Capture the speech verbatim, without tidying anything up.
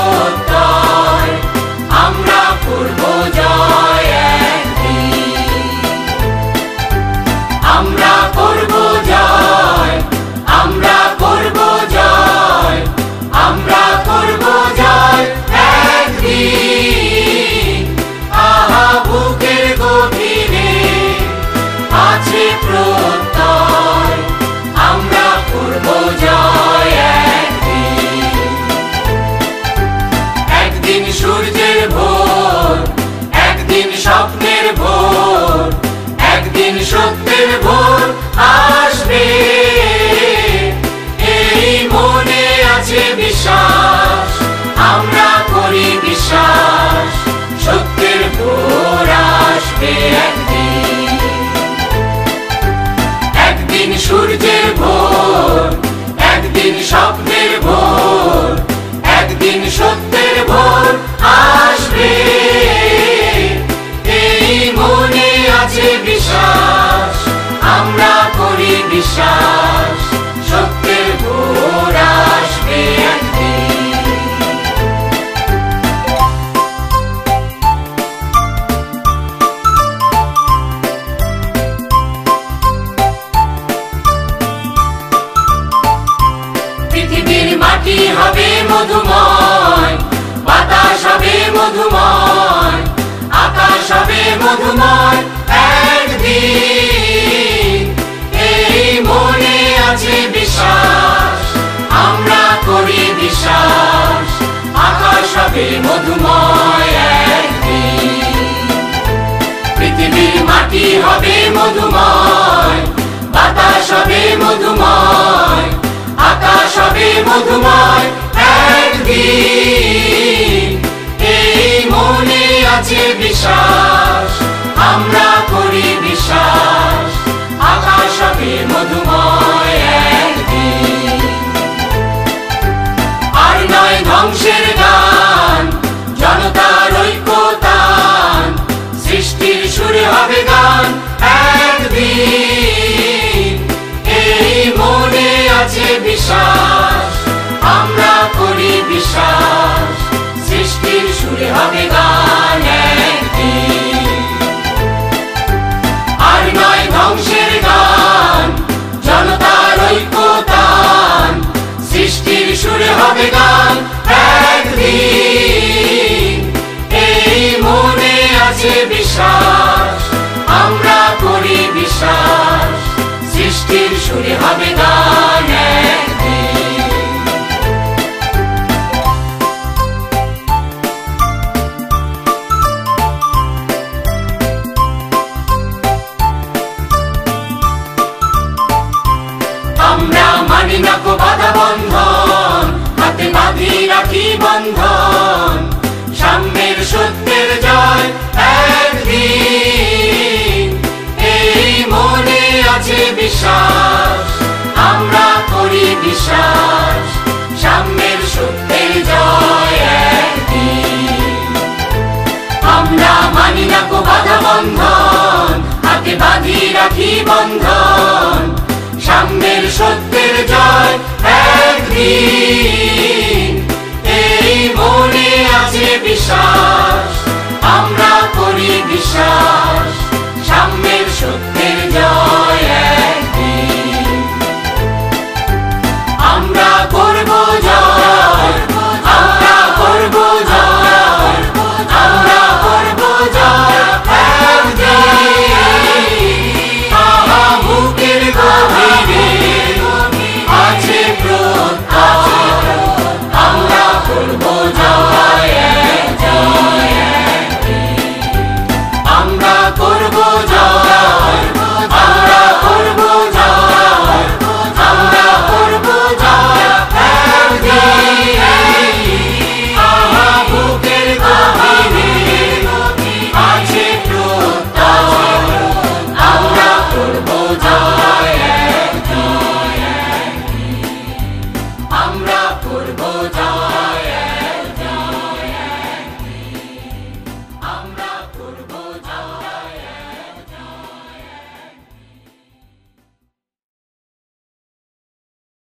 প্রত্যয় আমরা করব জয় একদিন, আমরা করব জয়, আমরা করব জয়, আমরা করব জয় একদিন। আহা বুকের গভীরে আছে প্রত্যয় আমরা করব জয় একদিন। একদিন সূর্যের ভোর, একদিন স্বপ্নের ভোর, একদিন সত্যের ভোর আসবে, এই মনে আছে বিশ্বাস আমরা করি বিশ্বাস, সত্যের ভোর আসবে একদিন। একদিন সূর্যের ভোর, একদিন স্বপ্নের ভোর, একদিন সত্যের ভোর আসবে, এই মনে আছে বিশ্বাস আমরা করি বিশ্বাস, সত্যের ভোর আসবে একদিন। পৃথিবীর মাটি হবে মধুময়, বাতাস হবে মধুময়, আকাশ হবে মধুময় একদিন, এই মনে আছে বিশ্বাস আমরা করি বিশ্বাস, আকাশ হবে মধুময় একদিন। পৃথিবীর মাটি হবে মধুময়, বাতাস হবে মধুময়, আকাশ হবে মধুময় একদিন, এই মনে আছে বিশ্বাস আমরা করি বিশ্বাস, আকাশ হবে মধুময় একদিন। আর নয় ধ্বংসের গান, জনতার ঐক্যতান, সৃষ্টির সুরে হবে গান একদিন, এই মনে আছে বিশ্বাস আমরা করি বিশ্বাস, সৃষ্টির সুরে হবে গান একদিন। আর নয় ধ্বংসের গান, জনতার ঐক্যতান, সৃষ্টির সুরে হবে গান একদিন, এই মনে আছে বিশ্বাস আমরা করি বিশ্বাস, সৃষ্টির সুরে হবে গান একদিন। আমরা মানি না কো বাধা বন্ধন, হাতে বাঁধি রাখি বন্ধন, সাম্যের সত্যের জয় একদিন, এই মনে আছে বিশ্বাস আমরা করি বিশ্বাস, সাম্যের সত্যের জয় একদিন। আমরা মানি না কো বাধা বন্ধন, হাতে বাঁধি রাখি বন্ধন, সাম্যের সত্যের জয় একদিন, এই মনে আছে বিশ্বাস আমরা করি বিশ্বাস, সাম্যের সত্য